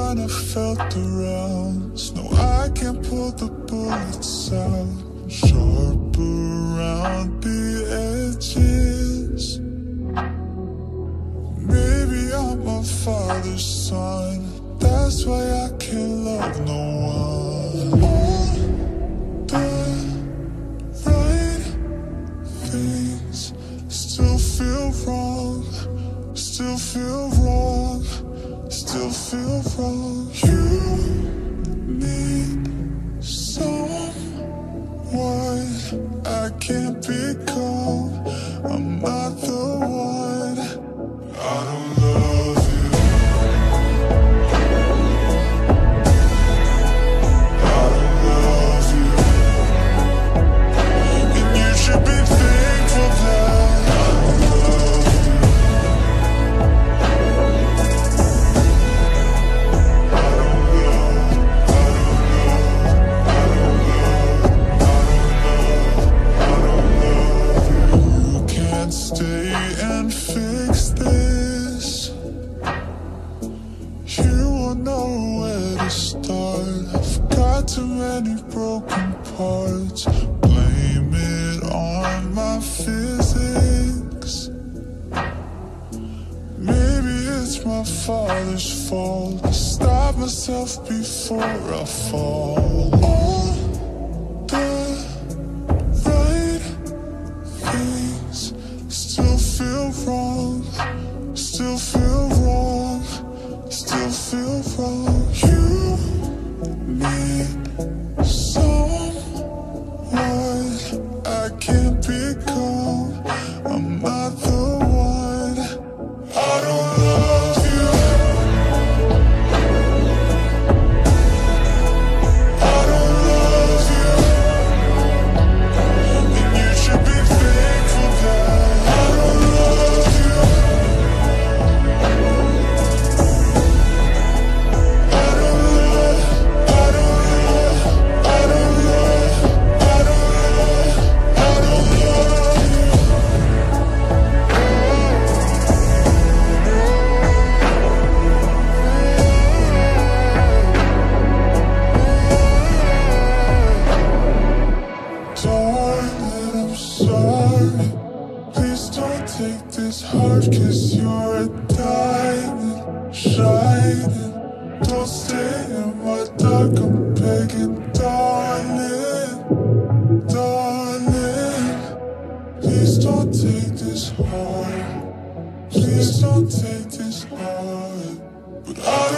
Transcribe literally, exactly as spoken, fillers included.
I felt the rounds. No, I can't pull the bullets out. Sharp around the edges. Maybe I'm my father's son. That's why I can't love no one. All the right things still feel wrong. Still feel wrong. Still feel wrong. You need someone I can't become. I'm not the one. I don't love you. I don't love you. And you should be thankful that I don't love you. I don't love, I don't love, I don't love, I don't love, I don't love you. You can't stay and fix this. You won't know where to start. I've got too many broken parts. Blame it on my physics. Maybe it's my father's fault. I stop myself before I fall. All the right things still feel wrong. Still feel wrong. Still feel wrong. You need someone I can't become. I'm not the one. I don't love you. I don't love you. And you should be thankful that I don't love you. I don't love, I don't love, I don't love, I don't love, I don't love you. Darling, I'm sorry. Please don't take this hard, 'cause you're a diamond shining. Don't stay in my dark, I'm begging, darling, darling. Please don't take this hard. Please don't take this hard. But I